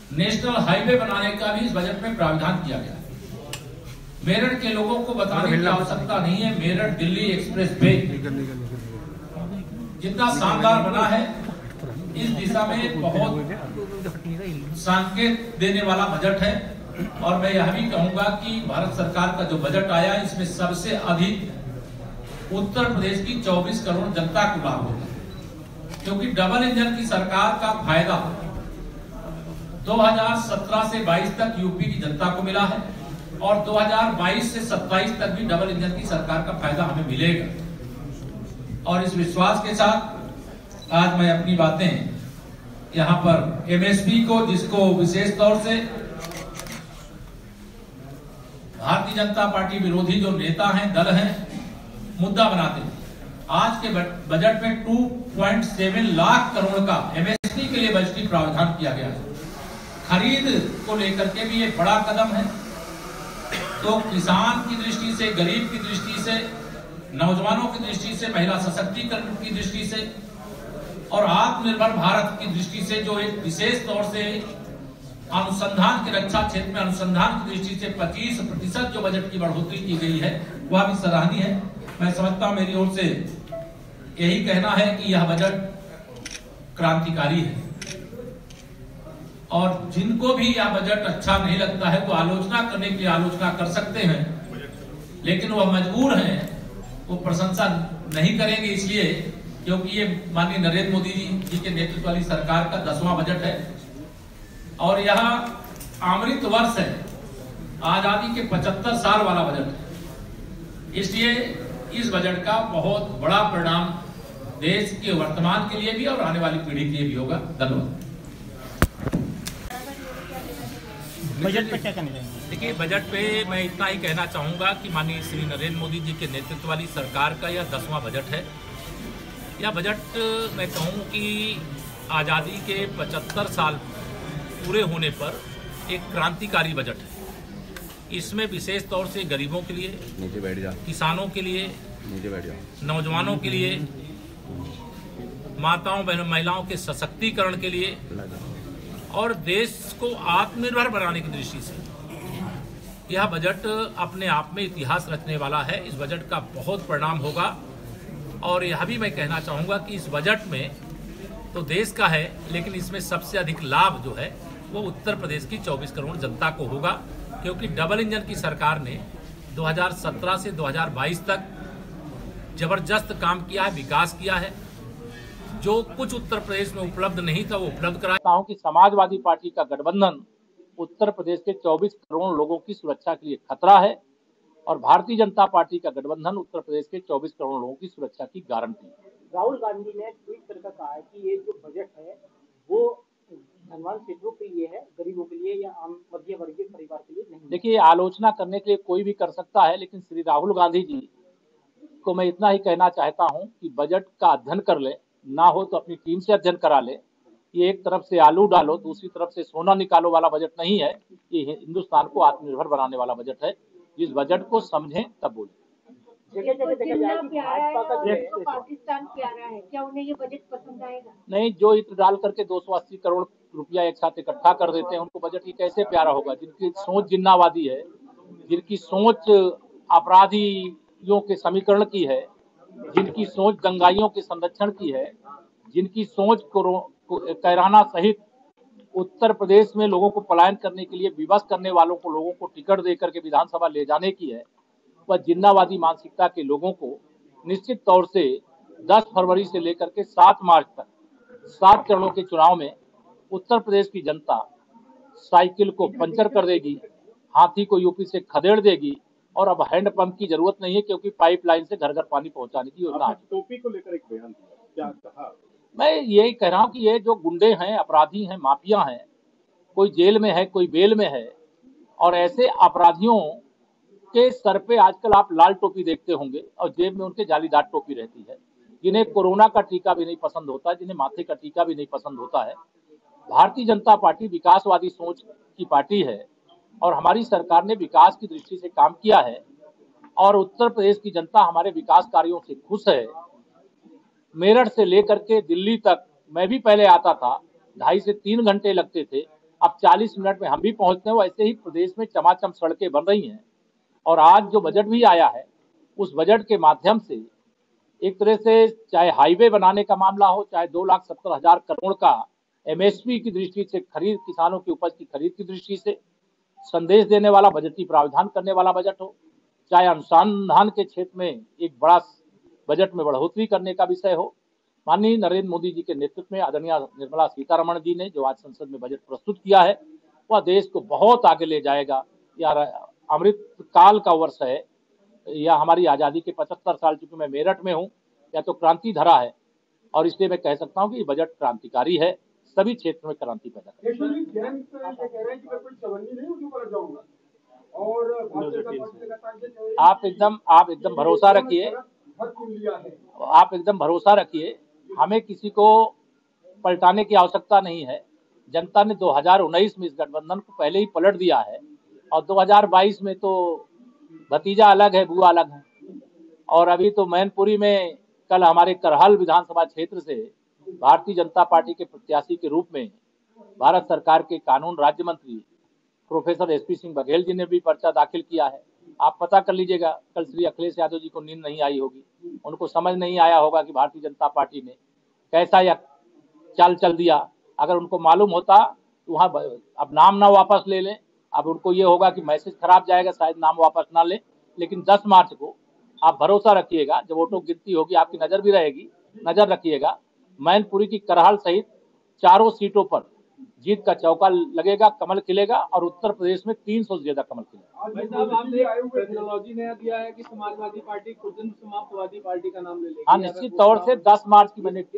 National highway बनाने का भी इस बजट में प्रावधान किया गया है। मेरठ के लोगों को बताने की आवश्यकता नहीं है, मेरठ दिल्ली एक्सप्रेस वे जितना शानदार बना है, इस दिशा में बहुत संकेत देने वाला बजट है। और मैं यह भी कहूंगा कि भारत सरकार का जो बजट आया, इसमें सबसे अधिक उत्तर प्रदेश की 24 करोड़ जनता को लाभ होगा, क्योंकि डबल इंजन की सरकार का फायदा 2017 से 22 तक यूपी की जनता को मिला है और 2022 से 27 तक भी डबल इंजन की सरकार का फायदा हमें मिलेगा। और इस विश्वास के साथ आज मैं अपनी बातें यहां पर एमएसपी को, जिसको विशेष तौर से भारतीय जनता पार्टी विरोधी जो नेता हैं, दल हैं, मुद्दा बनाते हैं, आज के बजट में 2.7 लाख करोड़ का एमएसपी के लिए बजटीय प्रावधान किया गया है। खरीद को लेकर के भी ये बड़ा कदम है। तो किसान की दृष्टि से, गरीब की दृष्टि से, नौजवानों की दृष्टि से, महिला सशक्तिकरण की दृष्टि से और आत्मनिर्भर भारत की दृष्टि से जो एक विशेष तौर से अनुसंधान के, रक्षा क्षेत्र में अनुसंधान की दृष्टि से 25% जो बजट की बढ़ोतरी की गई है, वह भी सराहनीय है। मैं समझता हूं मेरी ओर से यही कहना है कि यह बजट क्रांतिकारी है और जिनको भी यह बजट अच्छा नहीं लगता है वो आलोचना करने के लिए आलोचना कर सकते हैं, लेकिन वह मजबूर हैं, वो प्रशंसा नहीं करेंगे, इसलिए क्योंकि ये माननीय नरेंद्र मोदी जी के नेतृत्व वाली सरकार का 10वां बजट है और यह अमृत वर्ष है, आजादी के 75 साल वाला बजट है। इसलिए इस बजट का बहुत बड़ा परिणाम देश के वर्तमान के लिए भी और आने वाली पीढ़ी के लिए भी होगा। धन्यवाद। बजट पे क्या कहना चाहेंगे? देखिए, बजट पे मैं इतना ही कहना चाहूँगा कि माननीय श्री नरेंद्र मोदी जी के नेतृत्व वाली सरकार का यह 10वां बजट है। यह बजट मैं कहूँ कि आज़ादी के 75 साल पूरे होने पर एक क्रांतिकारी बजट है। इसमें विशेष तौर से गरीबों के लिए, नीचे बैठ जा, किसानों के लिए, नीचे बैठ जा, नौजवानों के लिए, माताओं बहनों महिलाओं के सशक्तिकरण के लिए और देश को आत्मनिर्भर बनाने की दृष्टि से यह बजट अपने आप में इतिहास रचने वाला है। इस बजट का बहुत परिणाम होगा और यह भी मैं कहना चाहूँगा कि इस बजट में तो देश का है, लेकिन इसमें सबसे अधिक लाभ जो है वो उत्तर प्रदेश की 24 करोड़ जनता को होगा, क्योंकि डबल इंजन की सरकार ने 2017 से 2022 तक जबरदस्त काम किया है, विकास किया है। जो कुछ उत्तर प्रदेश में उपलब्ध नहीं था वो उपलब्ध कराता हूं कि समाजवादी पार्टी का गठबंधन उत्तर प्रदेश के 24 करोड़ लोगों की सुरक्षा के लिए खतरा है और भारतीय जनता पार्टी का गठबंधन उत्तर प्रदेश के 24 करोड़ लोगों की सुरक्षा की गारंटी है। राहुल गांधी ने ट्वीट करके कहा है कि ये जो बजट है वो धनवान क्षेत्रों के लिए है, गरीबों के लिए या आम मध्य वर्गीय परिवार के लिए नहीं। देखिए, आलोचना करने के लिए कोई भी कर सकता है, लेकिन श्री राहुल गांधी जी को मैं इतना ही कहना चाहता हूं कि बजट का अध्ययन कर ले, ना हो तो अपनी टीम से अध्ययन करा ले। ये एक तरफ से आलू डालो, दूसरी तरफ से सोना निकालो वाला बजट नहीं है। ये हिंदुस्तान को आत्मनिर्भर बनाने वाला बजट है। इस बजट को समझें तब बोलें। जगह जगह देखा जाए कि भाजपा का जो है पाकिस्तान प्यारा है, क्या उन्हें ये बजट पसंद आएगा? नहीं, जो इत्र डाल करके 280 करोड़ रुपया एक साथ इकट्ठा कर देते हैं, उनको बजट ही कैसे प्यारा होगा? जिनकी सोच जिन्नावादी है, जिनकी सोच अपराधियों के समीकरण की है, जिनकी सोच दंगाइयों के संरक्षण की है, जिनकी सोच कैराना सहित उत्तर प्रदेश में लोगों को पलायन करने के लिए विवश करने वालों को, लोगों को टिकट देकर के विधानसभा ले जाने की है, वह जिन्नावादी मानसिकता के लोगों को निश्चित तौर से 10 फरवरी से लेकर के 7 मार्च तक 7 चरणों के चुनाव में उत्तर प्रदेश की जनता साइकिल को पंचर कर देगी, हाथी को यूपी से खदेड़ देगी और अब हैंडपंप की जरूरत नहीं है, क्योंकि पाइपलाइन से घर घर पानी पहुंचाने की योजना है। टोपी को लेकर एक बयान क्या कहा? मैं यही कह रहा हूं कि ये जो गुंडे हैं, अपराधी हैं, माफिया हैं, कोई जेल में है, कोई बेल में है, और ऐसे अपराधियों के सर पे आजकल आप लाल टोपी देखते होंगे और जेब में उनके जालीदार टोपी रहती है, जिन्हें कोरोना का टीका भी नहीं पसंद होता, जिन्हें माथे का टीका भी नहीं पसंद होता है। भारतीय जनता पार्टी विकासवादी सोच की पार्टी है और हमारी सरकार ने विकास की दृष्टि से काम किया है और उत्तर प्रदेश की जनता हमारे विकास कार्यों से खुश है। मेरठ से लेकर के दिल्ली तक मैं भी पहले आता था, 2.5 से 3 घंटे लगते थे, अब 40 मिनट में हम भी पहुंचते हैं। वैसे ही प्रदेश में चमाचम सड़कें बन रही हैं और आज जो बजट भी आया है उस बजट के माध्यम से एक तरह से चाहे हाईवे बनाने का मामला हो, चाहे 2,70,000 करोड़ का एमएसपी की दृष्टि से खरीद, किसानों की उपज की खरीद की दृष्टि से संदेश देने वाला बजटीय प्रावधान करने वाला बजट हो, चाहे अनुसंधान के क्षेत्र में एक बड़ा बजट में बढ़ोतरी करने का विषय हो। माननीय नरेंद्र मोदी जी के नेतृत्व में आदरणीय निर्मला सीतारमण जी ने जो आज संसद में बजट प्रस्तुत किया है वह देश को बहुत आगे ले जाएगा। यार अमृत काल का वर्ष है, या हमारी आजादी के 75 साल, चूंकि मैं मेरठ में हूँ, या तो क्रांति धरा है और इसलिए मैं कह सकता हूँ कि बजट क्रांतिकारी है, सभी क्षेत्र में क्रांति पैदा करेगा। आप एकदम भरोसा रखिए, आप एकदम भरोसा रखिए, हमें किसी को पलटाने की आवश्यकता नहीं है। जनता ने 2019 में इस गठबंधन को पहले ही पलट दिया है और 2022 में तो भतीजा अलग है, बुआ अलग है। और अभी तो मैनपुरी में कल हमारे करहल विधानसभा क्षेत्र से भारतीय जनता पार्टी के प्रत्याशी के रूप में भारत सरकार के कानून राज्य मंत्री प्रोफेसर एसपी सिंह बघेल जी ने भी पर्चा दाखिल किया है। आप पता कर लीजिएगा, कल श्री अखिलेश यादव जी को नींद नहीं आई होगी, उनको समझ नहीं आया होगा कि भारतीय जनता पार्टी ने कैसा यह चाल चल दिया। अगर उनको मालूम होता तो वहाँ अब नाम ना वापस ले लें। अब उनको ये होगा कि मैसेज खराब जाएगा, शायद नाम वापस ना लें। लेकिन 10 मार्च को आप भरोसा रखिएगा, जब वोटों की गिनती होगी आपकी नजर भी रहेगी, नजर रखिएगा, मैनपुरी की करहल सहित चारों सीटों पर जीत का चौका लगेगा, कमल खिलेगा और उत्तर प्रदेश में 300 से ज्यादा कमल खिलेगा। भाई साहब, आपने टेक्नोलॉजी नया दिया है कि समाजवादी पार्टी खुद समाजवादी पार्टी का नाम ले लेगी। हाँ, निश्चित तौर से 10 मार्च की मैंने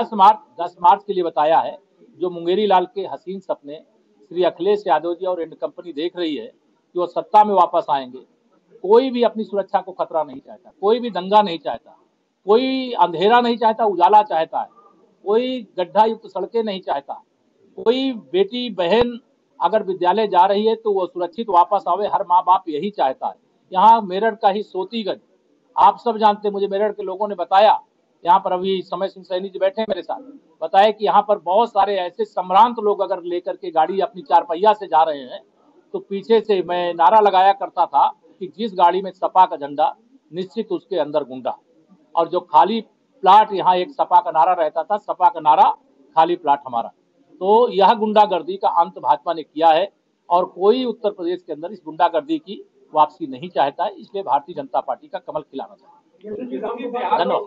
10 मार्च के लिए बताया है। जो मुंगेरी लाल के हसीन सपने श्री अखिलेश यादव जी और एंड कंपनी देख रही है कि वो सत्ता में वापस आएंगे। कोई भी अपनी सुरक्षा को खतरा नहीं चाहता, कोई भी दंगा नहीं चाहता, कोई अंधेरा नहीं चाहता, उजाला चाहता है, कोई गड्ढा युक्त सड़कें नहीं चाहता, कोई बेटी बहन अगर विद्यालय जा रही है तो वो सुरक्षित वापस आवे, हर माँ बाप यही चाहता है। यहाँ मेरठ का ही सोतीगंज आप सब जानते हैं, मुझे मेरठ के लोगों ने बताया, यहाँ पर अभी समय सिंह सैनी जी बैठे मेरे साथ, बताया कि यहाँ पर बहुत सारे ऐसे संभ्रांत लोग अगर लेकर के गाड़ी अपनी 4 पहिया से जा रहे हैं तो पीछे से मैं नारा लगाया करता था कि जिस गाड़ी में सपा का झंडा निश्चित उसके अंदर गुंडा। और जो खाली प्लाट, यहाँ एक सपा का नारा रहता था, सपा का नारा खाली प्लाट हमारा। तो यह गुंडागर्दी का अंत भाजपा ने किया है और कोई उत्तर प्रदेश के अंदर इस गुंडागर्दी की वापसी नहीं चाहता है। इसलिए भारतीय जनता पार्टी का कमल खिलाना चाहिए। धन्यवाद।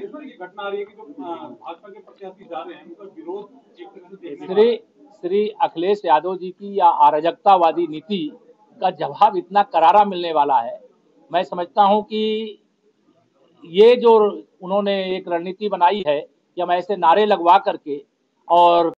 श्री अखिलेश यादव जी की या अराजकतावादी नीति का जवाब इतना करारा मिलने वाला है। मैं समझता हूं कि ये जो उन्होंने एक रणनीति बनाई है कि हम ऐसे नारे लगवा करके और